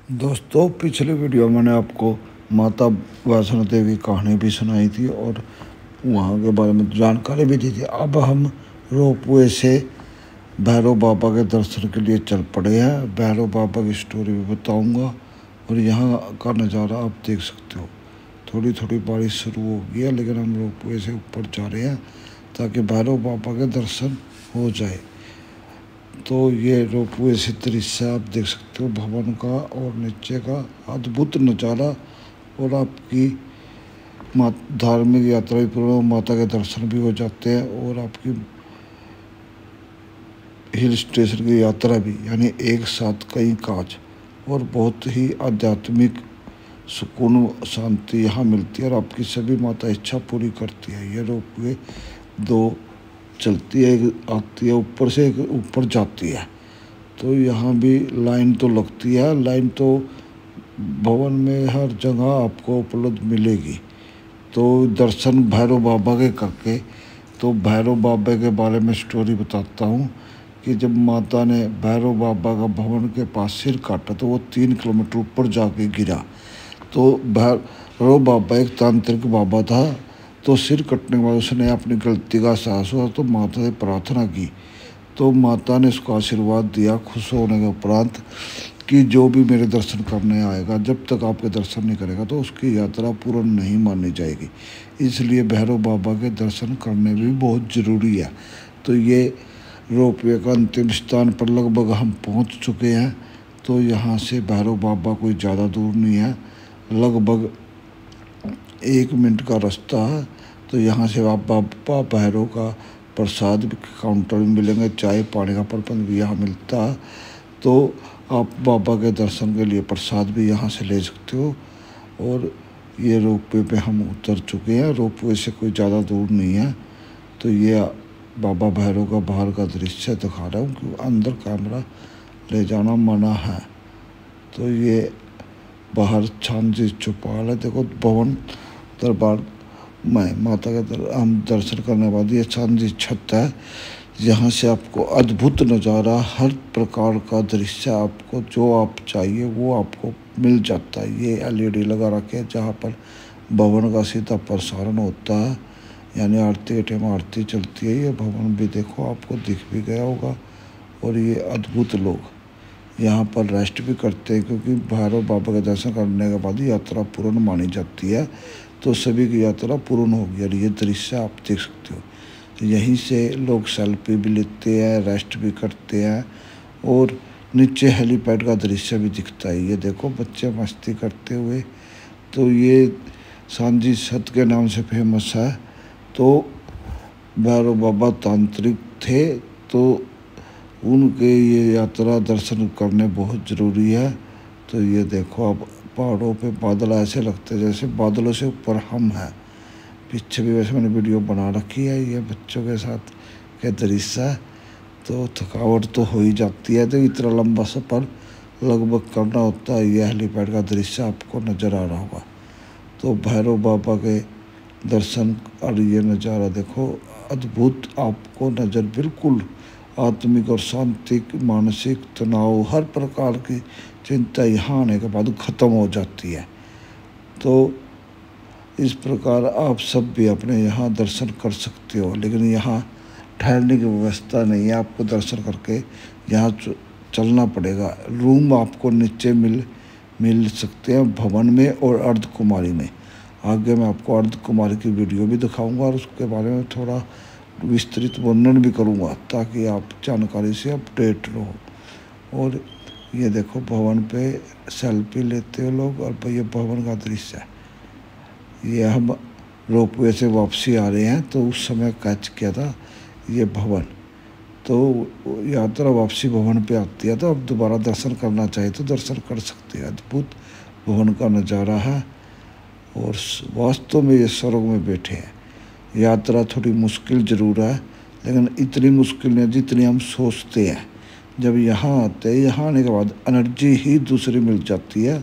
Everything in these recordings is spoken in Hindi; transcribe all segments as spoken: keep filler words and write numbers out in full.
दोस्तों, पिछले वीडियो में मैंने आपको माता वैष्णो देवी की कहानी भी सुनाई थी और वहाँ के बारे में जानकारी भी दी थी। अब हम रोपवे से भैरव बाबा के दर्शन के लिए चल पड़े हैं। भैरव बाबा की स्टोरी भी बताऊंगा और यहाँ का नज़ारा आप देख सकते हो। थोड़ी थोड़ी बारिश शुरू हो गई है, लेकिन हम रोपवे से ऊपर जा रहे हैं ताकि भैरव बाबा के दर्शन हो जाए। तो ये रोपवे से दृश्य आप देख सकते हो भवन का और नीचे का अद्भुत नज़ारा, और आपकी मा धार्मिक यात्रा भी पूर्ण, माता के दर्शन भी हो जाते हैं और आपकी हिल स्टेशन की यात्रा भी, यानी एक साथ कई काज, और बहुत ही आध्यात्मिक सुकून शांति यहाँ मिलती है और आपकी सभी माता इच्छा पूरी करती है। ये रोपवे दो चलती है, एक आती है ऊपर से, एक ऊपर जाती है। तो यहाँ भी लाइन तो लगती है, लाइन तो भवन में हर जगह आपको उपलब्ध मिलेगी। तो दर्शन भैरव बाबा के करके, तो भैरव बाबा के बारे में स्टोरी बताता हूँ कि जब माता ने भैरव बाबा का भवन के पास सिर काटा तो वो तीन किलोमीटर ऊपर जाके गिरा। तो भैरव बाबा एक तांत्रिक बाबा था, तो सिर कटने के बाद उसने अपनी गलती का एहसास हुआ तो माता से प्रार्थना की। तो माता ने उसको आशीर्वाद दिया खुश होने के उपरांत कि जो भी मेरे दर्शन करने आएगा, जब तक आपके दर्शन नहीं करेगा तो उसकी यात्रा पूर्ण नहीं मानी जाएगी। इसलिए भैरव बाबा के दर्शन करने भी बहुत ज़रूरी है। तो ये रोपवे का अंतिम स्थान पर लगभग हम पहुंच चुके हैं। तो यहाँ से भैरव बाबा कोई ज़्यादा दूर नहीं है, लगभग एक मिनट का रास्ता है। तो यहाँ से आप बाबा भैरव का प्रसाद काउंटर में मिलेंगे, चाय पानी का प्रबंध भी यहाँ मिलता है। तो आप बाबा के दर्शन के लिए प्रसाद भी यहाँ से ले सकते हो। और ये रोपवे पे हम उतर चुके हैं, रोपवे से कोई ज़्यादा दूर नहीं है। तो ये बाबा भैरव का बाहर का दृश्य दिखा रहा हूँ, क्योंकि अंदर कैमरा ले जाना मना है। तो ये बाहर छानजी चौपाल है, देखो भवन दरबार में माता का दर, हम दर्शन करने के बाद ये छानजी छत है। यहाँ से आपको अद्भुत नज़ारा, हर प्रकार का दृश्य, आपको जो आप चाहिए वो आपको मिल जाता है। ये एलईडी लगा रखे हैं जहाँ पर भवन का सीधा प्रसारण होता है, यानी आरती के टाइम आरती चलती है। ये भवन भी देखो आपको दिख भी गया होगा। और ये अद्भुत लोग यहाँ पर रेस्ट भी करते हैं, क्योंकि भैरव बाबा के दर्शन करने के बाद यात्रा पूर्ण मानी जाती है। तो सभी की यात्रा पूर्ण होगी। और ये दृश्य आप देख सकते हो। तो यहीं से लोग सेल्फी भी लेते हैं, रेस्ट भी करते हैं, और नीचे हेलीपैड का दृश्य भी दिखता है। ये देखो बच्चे मस्ती करते हुए। तो ये सांझी छत के नाम से फेमस है। तो भैरव बाबा तांत्रिक थे, तो उनके ये यात्रा दर्शन करने बहुत ज़रूरी है। तो ये देखो अब पहाड़ों पे बादल ऐसे लगते हैं जैसे बादलों से ऊपर हम हैं। पीछे भी वैसे मैंने वीडियो बना रखी है, ये बच्चों के साथ के दृश्य है। तो थकावट तो हो ही जाती है, तो इतना लंबा सफ़र लगभग करना होता है। ये हेलीपैड का दृश्य आपको नज़र आ रहा होगा। तो भैरव बाबा के दर्शन और ये नज़ारा देखो अद्भुत, आपको नज़र बिल्कुल आत्मिक और शांति, मानसिक तनाव, हर प्रकार की चिंता यहाँ आने के बाद ख़त्म हो जाती है। तो इस प्रकार आप सब भी अपने यहाँ दर्शन कर सकते हो, लेकिन यहाँ ठहरने की व्यवस्था नहीं है। आपको दर्शन करके यहाँ चलना पड़ेगा। रूम आपको नीचे मिल मिल सकते हैं भवन में और अर्ध कुमारी में। आगे मैं आपको अर्ध कुमारी की वीडियो भी दिखाऊंगा और उसके बारे में थोड़ा विस्तृत वर्णन भी करूंगा, ताकि आप जानकारी से अपडेट रहो। और ये देखो भवन पे सेल्फी लेते हो लोग, और ये भवन का दृश्य है। ये हम रोपवे से वापसी आ रहे हैं, तो उस समय कैच किया था ये भवन। तो यात्रा वापसी भवन पे आती है, तो अब दोबारा दर्शन करना चाहिए तो दर्शन कर सकते हैं। अद्भुत भवन का नज़ारा है, और वास्तव में ये स्वर्ग में बैठे हैं। यात्रा थोड़ी मुश्किल ज़रूर है, लेकिन इतनी मुश्किल नहीं जितनी हम सोचते हैं। जब यहाँ आते हैं, यहाँ आने के बाद एनर्जी ही दूसरी मिल जाती है।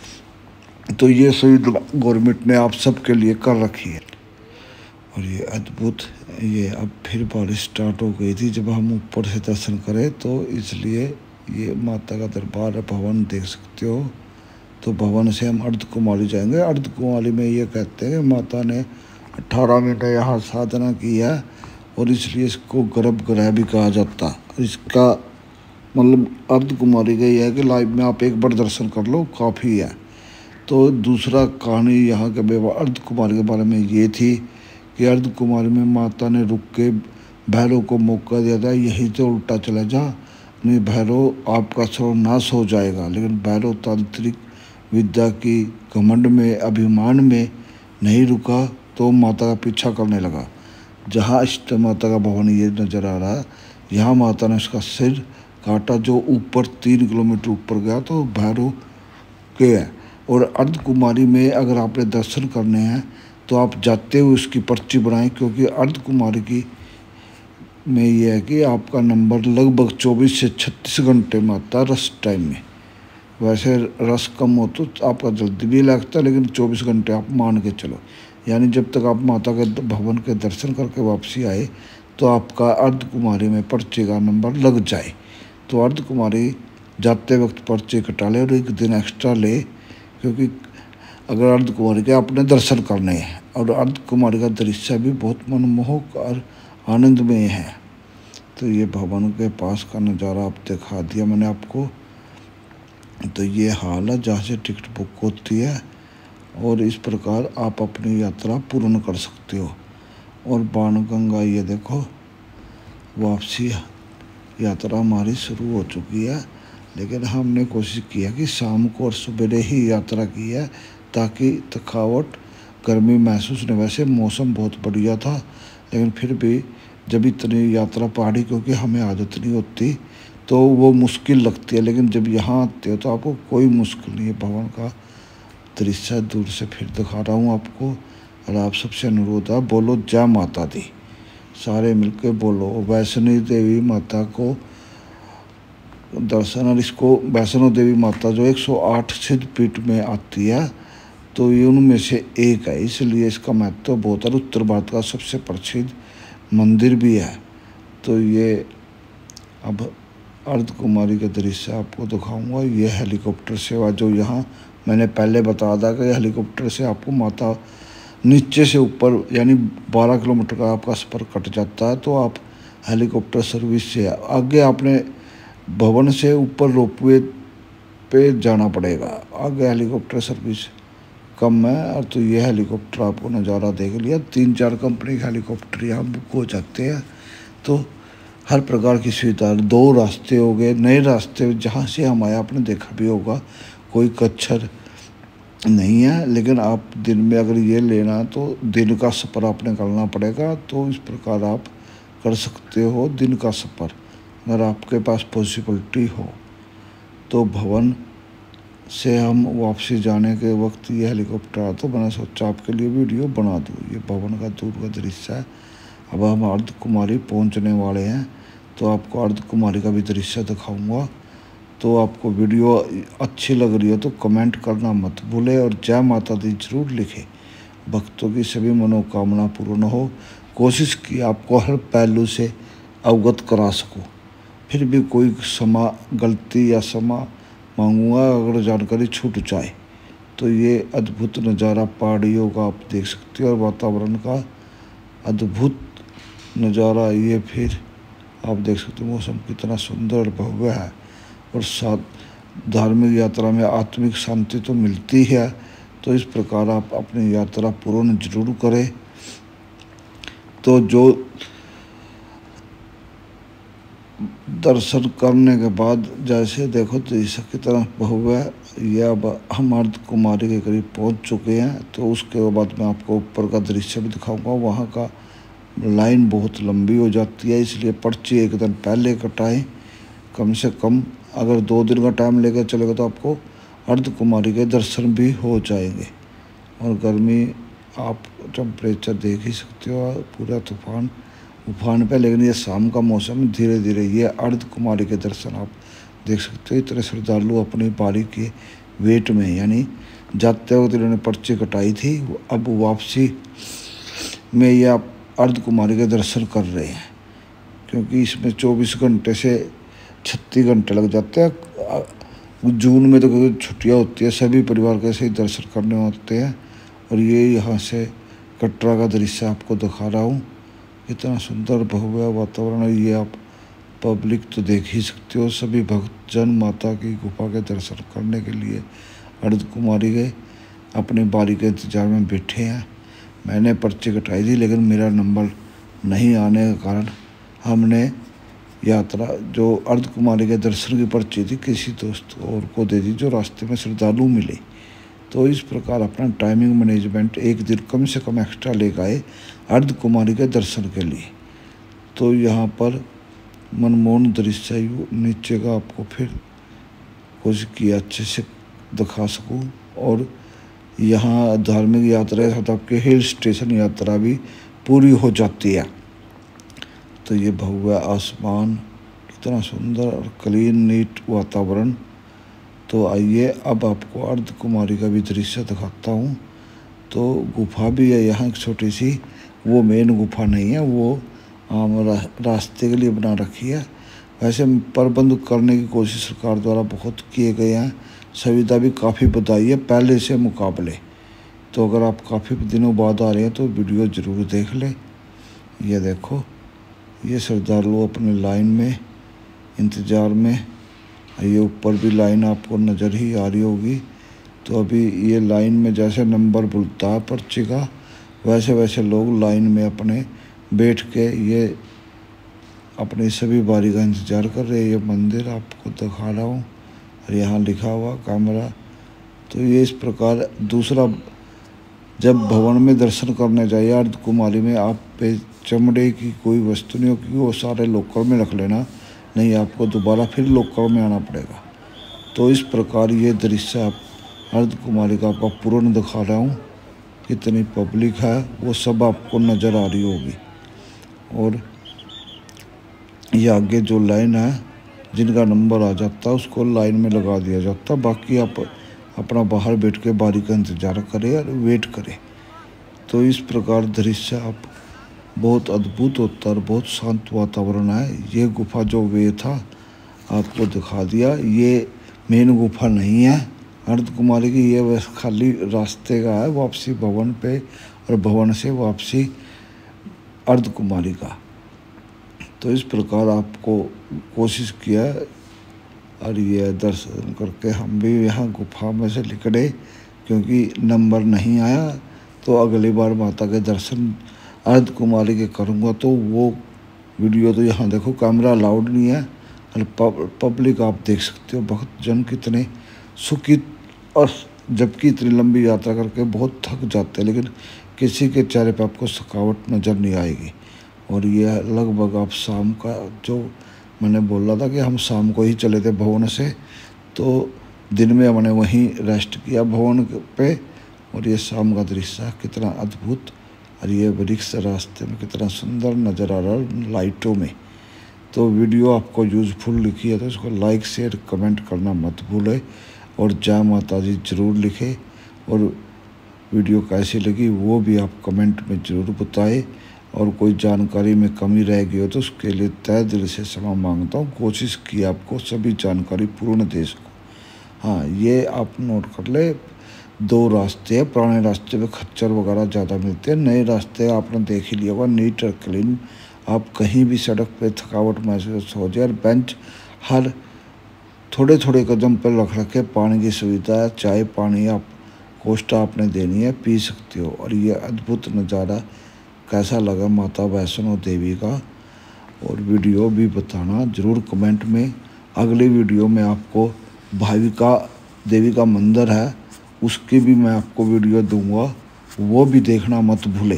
तो ये सुविधा गवर्नमेंट ने आप सबके लिए कर रखी है। और ये अद्भुत, ये अब फिर बारिश स्टार्ट हो गई थी जब हम ऊपर से दर्शन करें, तो इसलिए ये माता का दरबार भवन देख सकते हो। तो भवन से हम अर्ध कुमारी जाएंगे। अर्ध कुमारी में ये कहते हैं माता ने अठारह मिनट यहाँ साधना की है और इसलिए इसको गर्भगृह भी कहा जाता है। इसका मतलब अर्ध कुमारी का ये है कि लाइव में आप एक बार दर्शन कर लो काफ़ी है। तो दूसरा कहानी यहाँ के अर्ध कुमारी के बारे में ये थी कि अर्ध कुमारी में माता ने रुक के भैरव को मौका दिया था, यही तो उल्टा चला जा, नहीं भैरव आपका सर्वनाश हो जाएगा। लेकिन भैरव तांत्रिक विद्या की घमंड में अभिमान में नहीं रुका तो माता का पीछा करने लगा। जहाँ इष्ट माता का भवन ये नज़र आ रहा है, यहाँ माता ने उसका सिर काटा जो ऊपर तीन किलोमीटर ऊपर गया तो भैरव के है। और अर्ध कुमारी में अगर आपने दर्शन करने हैं तो आप जाते हुए उसकी पर्ची बनाएं, क्योंकि अर्ध कुमारी की में ये है कि आपका नंबर लगभग चौबीस से छत्तीस घंटे में आता है रस टाइम में। वैसे रस कम हो तो आपका जल्दी भी लगता है, लेकिन चौबीस घंटे आप मान के चलो, यानी जब तक आप माता के भवन के दर्शन करके वापसी आए तो आपका अर्ध कुमारी में पर्ची का नंबर लग जाए। तो अर्ध कुमारी जाते वक्त पर्ची कटा ले और एक दिन एक्स्ट्रा ले, क्योंकि अगर अर्ध कुमारी के आपने दर्शन करने हैं। और अर्ध कुमारी का दृश्य भी बहुत मनमोहक और आनंदमय है। तो ये भवन के पास का नज़ारा आप दिखा दिया मैंने आपको। तो ये हाल है जहाँ से टिकट बुक होती है और इस प्रकार आप अपनी यात्रा पूर्ण कर सकते हो। और बाणगंगा ये देखो वापसी यात्रा हमारी शुरू हो चुकी है, लेकिन हमने कोशिश की है कि शाम को और सवेरे ही यात्रा की है ताकि थकावट गर्मी महसूस नहीं। वैसे मौसम बहुत बढ़िया था, लेकिन फिर भी जब इतनी यात्रा पहाड़ी क्योंकि हमें आदत नहीं होती तो वो मुश्किल लगती है, लेकिन जब यहाँ आते हो तो आपको कोई मुश्किल नहीं है। भवन का दृश्य दूर से फिर दिखा रहा हूँ आपको। और आप सबसे अनुरोध है बोलो जय माता दी, सारे मिलके बोलो। वैष्णो देवी माता को दर्शन, और इसको वैष्णो देवी माता जो एक सौ आठ सिद्ध पीठ में आती है तो ये उनमें से एक है, इसलिए इसका महत्व बहुत है। उत्तर भारत का सबसे प्रसिद्ध मंदिर भी है। तो ये अब अर्ध कुमारी का दृश्य आपको दिखाऊंगा। ये हेलीकॉप्टर सेवा जो यहाँ मैंने पहले बताया था कि हेलीकॉप्टर से आपको माता नीचे से ऊपर यानी बारह किलोमीटर का आपका सफ़र कट जाता है। तो आप हेलीकॉप्टर सर्विस से आगे आपने भवन से ऊपर रोपवे पे जाना पड़ेगा, आगे हेलीकॉप्टर सर्विस कम है। और तो ये हेलीकॉप्टर आपको नज़ारा देख लिया। तीन चार कंपनी के हेलीकॉप्टर यहाँ बुक हो जाते हैं। तो हर प्रकार की सुविधा, दो रास्ते हो गए, नए रास्ते जहाँ से हम आए आपने देखा भी होगा, कोई कच्चर नहीं है। लेकिन आप दिन में अगर ये लेना तो दिन का सफ़र आपने करना पड़ेगा। तो इस प्रकार आप कर सकते हो दिन का सफ़र अगर आपके पास पॉसिबिलिटी हो। तो भवन से हम वापसी जाने के वक्त ये हेलीकॉप्टर आता तो मैंने सोचा आपके लिए वीडियो बना दूँ। ये भवन का दूर का दृश्य है। अब हम अर्ध कुमारी पहुंचने वाले हैं तो आपको अर्ध कुमारी का भी दृश्य दिखाऊंगा। तो आपको वीडियो अच्छी लग रही हो तो कमेंट करना मत भूले और जय माता दी जरूर लिखें। भक्तों की सभी मनोकामना पूर्ण हो। कोशिश की आपको हर पहलू से अवगत करा सकूं, फिर भी कोई समा गलती या समा मांगूंगा अगर जानकारी छूट जाए। तो ये अद्भुत नज़ारा पहाड़ियों का आप देख सकते हो और वातावरण का अद्भुत नज़ारा ये फिर आप देख सकते हो। मौसम कितना सुंदर और भव्य है और साथ धार्मिक यात्रा में आत्मिक शांति तो मिलती है। तो इस प्रकार आप अपनी यात्रा पूर्ण जरूर करें। तो जो दर्शन करने के बाद जैसे देखो तो इस की तरह भव्य ये अब हम अर्ध कुमारी के करीब पहुंच चुके हैं। तो उसके बाद मैं आपको ऊपर का दृश्य भी दिखाऊंगा। वहाँ का लाइन बहुत लंबी हो जाती है, इसलिए पर्ची एक दिन पहले कटाएं। कम से कम अगर दो दिन का टाइम लेकर चलेगा तो आपको अर्ध कुमारी के दर्शन भी हो जाएंगे। और गर्मी आप टेम्परेचर देख ही सकते हो, पूरा तूफान उफान पे। लेकिन ये शाम का मौसम धीरे धीरे ये अर्ध कुमारी के दर्शन आप देख सकते हो। इतने श्रद्धालु अपनी बारी के वेट में, यानी जाते वक्त इन्होंने पर्ची कटाई थी, अब वापसी में ये आप अर्ध कुमारी के दर्शन कर रहे हैं, क्योंकि इसमें चौबीस घंटे से छत्तीस घंटे लग जाते हैं। जून में तो क्योंकि छुट्टियाँ होती है, सभी परिवार के ऐसे ही दर्शन करने होते हैं। और ये यहाँ से कटरा का दृश्य आपको दिखा रहा हूँ, कितना सुंदर भव्य वातावरण है। ये आप पब्लिक तो देख ही सकते हो, सभी भक्तजन माता की गुफा के दर्शन करने के लिए अर्धकुमारी गए, अपनी बारी के इंतजार में बैठे हैं। मैंने पर्ची कटाई थी, लेकिन मेरा नंबर नहीं आने के कारण हमने यात्रा जो अर्धकुमारी के दर्शन की पर्ची थी किसी दोस्त और को दे दी, जो रास्ते में श्रद्धालु मिले। तो इस प्रकार अपना टाइमिंग मैनेजमेंट एक दिन कम से कम एक्स्ट्रा ले गए अर्धकुमारी के दर्शन के लिए। तो यहाँ पर मनमोहन दृश्य नीचे का आपको फिर कोशिश किया अच्छे से दिखा सकूं। और यहाँ धार्मिक यात्रा के साथ आपके हिल स्टेशन यात्रा भी पूरी हो जाती है। तो ये भव्य आसमान, कितना सुंदर और क्लीन नीट वातावरण। तो आइए अब आपको अर्धकुमारी का भी दृश्य दिखाता हूँ। तो गुफा भी है यहाँ एक छोटी सी, वो मेन गुफा नहीं है, वो आम रा, रास्ते के लिए बना रखी है। वैसे प्रबंध करने की कोशिश सरकार द्वारा बहुत किए गए हैं, सुविधा भी काफ़ी बताई है पहले से मुकाबले। तो अगर आप काफ़ी दिनों बाद आ रहे हैं तो वीडियो ज़रूर देख लें। ये देखो, ये श्रद्धालु अपने लाइन में इंतज़ार में, ये ऊपर भी लाइन आपको नज़र ही आ रही होगी। तो अभी ये लाइन में जैसे नंबर बुलता है पर्ची का, वैसे वैसे लोग लाइन में अपने बैठ के ये अपनी सभी बारी का इंतज़ार कर रहे हैं। ये मंदिर आपको दिखा रहा हूँ और यहाँ लिखा हुआ कैमरा। तो ये इस प्रकार दूसरा, जब भवन में दर्शन करने जाइए अर्धकुमारी में, आप पे चमड़े की कोई वस्तु नहीं होगी, वो सारे लॉकर में रख लेना, नहीं आपको दोबारा फिर लॉकर में आना पड़ेगा। तो इस प्रकार ये दृश्य आप अर्धकुमारी का आपका पूर्ण दिखा रहा हूँ। कितनी पब्लिक है वो सब आपको नज़र आ रही होगी। और ये आगे जो लाइन है, जिनका नंबर आ जाता है उसको लाइन में लगा दिया जाता, बाकी आप अपना बाहर बैठ के बारी का इंतज़ार करें और वेट करें। तो इस प्रकार दृश्य आप बहुत अद्भुत होता है और बहुत शांत वातावरण है। ये गुफा जो वे था आपको दिखा दिया, ये मेन गुफा नहीं है अर्धकुमारी की, ये बस खाली रास्ते का है वापसी भवन पे और भवन से वापसी अर्धकुमारी का। तो इस प्रकार आपको कोशिश किया और ये दर्शन करके हम भी यहाँ गुफा में से निकले, क्योंकि नंबर नहीं आया। तो अगली बार माता के दर्शन अर्धकुमारी के करूँगा। तो वो वीडियो तो यहाँ देखो, कैमरा अलाउड नहीं है और पब्लिक आप देख सकते हो, बहुत जन कितने सुखी, और जबकि इतनी लंबी यात्रा करके बहुत थक जाते हैं, लेकिन किसी के चेहरे पे आपको थकावट नज़र नहीं आएगी। और ये लगभग आप शाम का, जो मैंने बोला था कि हम शाम को ही चले थे भवन से, तो दिन में हमने वहीं रेस्ट किया भवन पे। और ये शाम का दृश्य कितना अद्भुत, और ये वृक्ष रास्ते में कितना सुंदर नज़र आ रहा है लाइटों में। तो वीडियो आपको यूज़फुल लिखी है तो इसको लाइक शेयर कमेंट करना मत भूलें, और जय माता दी जरूर लिखें। और वीडियो कैसी लगी वो भी आप कमेंट में ज़रूर बताएं। और कोई जानकारी में कमी रह गई हो तो उसके लिए तहे दिल से क्षमा मांगता हूँ। कोशिश की आपको सभी जानकारी पूर्ण दे सकूँ। हाँ, ये आप नोट कर ले, दो रास्ते हैं। पुराने रास्ते पे खच्चर वगैरह ज़्यादा मिलते हैं, नए रास्ते आपने देख ही लिया होगा, नीट और क्लीन। आप कहीं भी सड़क पे थकावट महसूस हो जाए, और बेंच हर थोड़े थोड़े कदम पर रख रखे, पानी की सुविधा है, चाय पानी आप कोष्टा आपने देनी है, पी सकते हो। और ये अद्भुत नज़ारा कैसा लगा माता वैष्णो देवी का, और वीडियो भी बताना ज़रूर कमेंट में। अगली वीडियो में आपको भाविका देवी का मंदिर है, उसकी भी मैं आपको वीडियो दूंगा, वो भी देखना मत भूले।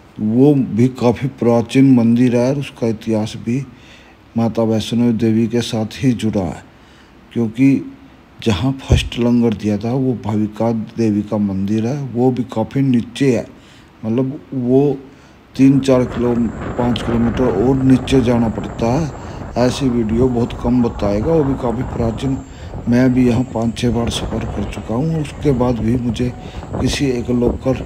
वो भी काफ़ी प्राचीन मंदिर है और उसका इतिहास भी माता वैष्णो देवी के साथ ही जुड़ा है, क्योंकि जहाँ फर्स्ट लंगर दिया था वो भाविका देवी का मंदिर है, वो भी काफ़ी नीचे है। मतलब वो तीन चार किलो पाँच किलोमीटर और नीचे जाना पड़ता है। ऐसी वीडियो बहुत कम बताएगा, वो भी काफ़ी प्राचीन। मैं भी यहाँ पाँच छः बार सफ़र कर चुका हूँ, उसके बाद भी मुझे किसी एक लोकल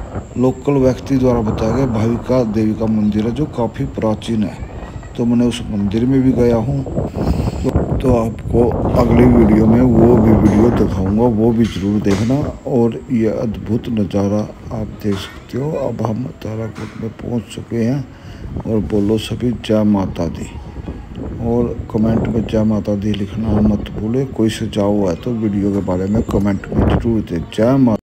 लोकल व्यक्ति द्वारा बताया गया भाविका देवी का मंदिर है, जो काफ़ी प्राचीन है। तो मैंने उस मंदिर में भी गया हूँ। तो तो आपको अगली वीडियो में वो भी वीडियो दिखाऊंगा, वो भी ज़रूर देखना। और ये अद्भुत नज़ारा आप देख सकते हो। अब हम ताराकोट में पहुंच चुके हैं। और बोलो सभी जय माता दी, और कमेंट में जय माता दी लिखना मत भूले। कोई सुझाव है तो वीडियो के बारे में कमेंट में ज़रूर दें। जय माता।